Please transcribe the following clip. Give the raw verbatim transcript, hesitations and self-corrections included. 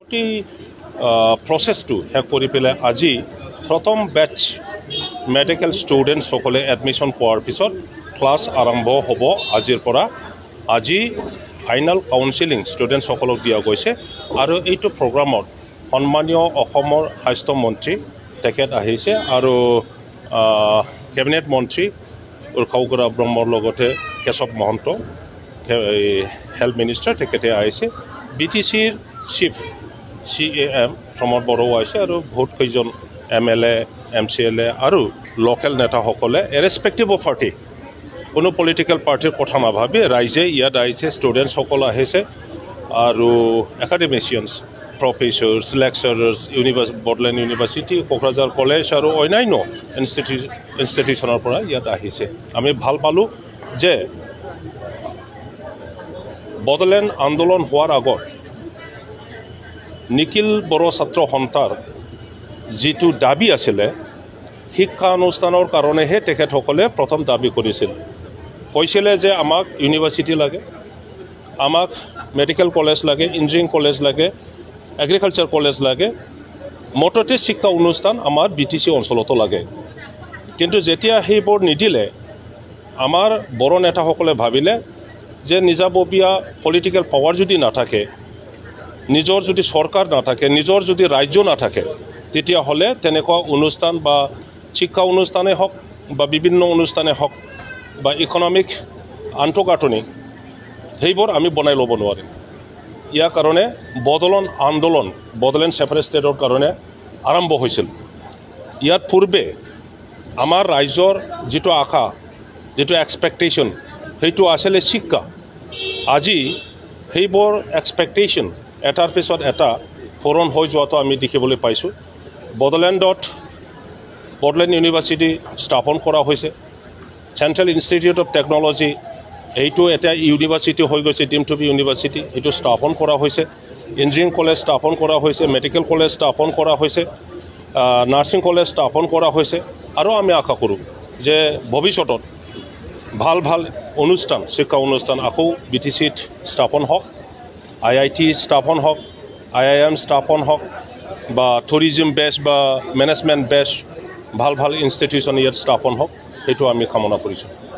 গোটেই প্ৰচেছটো শেষ কৰি পেলাই আজি প্ৰথম বেচ মেডিকেল ষ্টুডেণ্টসকলে এডমিশ্যন পোৱাৰ পিছত ক্লাছ আৰম্ভ হ'ব আজিৰ পৰা আজি ফাইনেল কাউন্সেলিং ষ্টুডেণ্টসকলক দিয়া গৈছে আৰু এইটো প্ৰগ্ৰামত সন্মানীয় অসমৰ স্বাস্থ্য মন্ত্ৰী তেখেত আহিছে আৰু কেবিনেট মন্ত্ৰী উৰ্খাউগৰা ব্ৰহ্মৰ লগতে কেশৱ মহন্ত হেল্থ মিনিষ্টাৰ তেখেতে আহিছে বি টি চিৰ chief C E M Pramod Boro আহিছে আৰু বহুত কেইজন M L A M C L A আৰু লোকেল নেতাসকলে ইৰেছপেক্টিভ অফ পাৰ্টি কোনো পলিটিকেল পাৰ্টিৰ কথা নাভাবি ৰাইজে ইয়াত আহিছে ষ্টুডেণ্টসকল আহিছে আৰু একাডেমিচিয়ানছ প্ৰফেচাৰ্ছ লেকচাৰাৰ্ছ ইউনিভাৰ্চ বড়োলেণ্ড ইউনিভাৰ্চিটি কোকৰাঝাৰ কলেজ আৰু অন্যান্য ইনষ্টিটিউ ইনষ্টিটিউশ্যনৰ পৰা ইয়াত আহিছে আমি ভাল পালোঁ যে বড়োলেণ্ড আন্দোলন হোৱাৰ আগত নিখিল বড়ো ছাত্ৰ সন্থাৰ যিটো দাবী আছিলে শিক্ষা অনুষ্ঠানৰ কাৰণেহে তেখেতসকলে প্ৰথম দাবী কৰিছিল কৈছিলে যে আমাক ইউনিভাৰ্চিটি লাগে আমাক মেডিকেল কলেজ লাগে ইঞ্জিনিয়াৰিং কলেজ লাগে এগ্ৰিকালচাৰ কলেজ লাগে মুঠতে শিক্ষা অনুষ্ঠান আমাৰ বি টি চি অঞ্চলতো লাগে কিন্তু যেতিয়া সেইবোৰ নিদিলে আমাৰ বড়ো নেতাসকলে ভাবিলে যে নিজাববীয়া পলিটিকেল পাৱাৰ যদি নাথাকে নিজৰ যদি চৰকাৰ নাথাকে নিজৰ যদি ৰাজ্য নাথাকে তেতিয়াহ'লে তেনেকুৱা অনুষ্ঠান বা শিক্ষা অনুষ্ঠানেই হওক বা বিভিন্ন অনুষ্ঠানেই হওক বা ইকনমিক আন্তঃগাঁথনি সেইবোৰ আমি বনাই ল'ব নোৱাৰিম ইয়াৰ কাৰণে বড়োলেণ্ড আন্দোলন বড়োলেণ্ড ছেপাৰেট ষ্টেটৰ কাৰণে আৰম্ভ হৈছিল ইয়াত পূৰ্বে আমাৰ ৰাইজৰ যিটো আশা যিটো এক্সপেক্টেশ্যন সেইটো আছিলে শিক্ষা আজি সেইবোৰ এক্সপেক্টেশ্যন এটাৰ পিছত এটা পূৰণ হৈ যোৱাটো আমি দেখিবলৈ পাইছোঁ বড়োলেণ্ডত বড়োলেণ্ড ইউনিভাৰ্চিটি স্থাপন কৰা হৈছে চেণ্ট্ৰেল ইনষ্টিটিউট অফ টেকন'লজি এইটো এটা ইউনিভাৰ্চিটি হৈ গৈছে ডিম টু বি ইউনিভাৰ্চিটি এইটো স্থাপন কৰা হৈছে ইঞ্জিনিয়াৰিং কলেজ স্থাপন কৰা হৈছে মেডিকেল কলেজ স্থাপন কৰা হৈছে নাৰ্ছিং কলেজ স্থাপন কৰা হৈছে আৰু আমি আশা কৰোঁ যে ভৱিষ্যতত ভাল ভাল অনুষ্ঠান শিক্ষা অনুষ্ঠান আকৌ বি টি চিত স্থাপন হওক আই আই টি স্থাপন হওক আই আই এম স্থাপন হওক বা টুৰিজিম বেছ বা মেনেজমেণ্ট বেছ ভাল ভাল ইনষ্টিটিউশ্যন ইয়াত স্থাপন হওক সেইটো আমি কামনা কৰিছোঁ